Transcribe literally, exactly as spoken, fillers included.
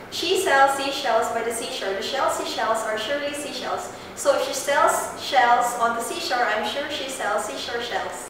She sells seashells by the seashore. The shell seashells are surely seashells. So if she sells shells on the seashore, I'm sure she sells seashore shells.